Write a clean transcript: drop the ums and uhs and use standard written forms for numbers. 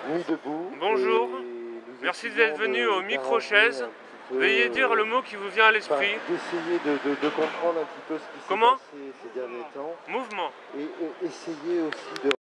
Nuit debout. Bonjour, merci d'être venu au micro-chaise. Veuillez dire le mot qui vous vient à l'esprit. D'essayer de comprendre un petit peu ce qui s'est Comment? passé ces derniers temps. Mouvement. Et essayer aussi de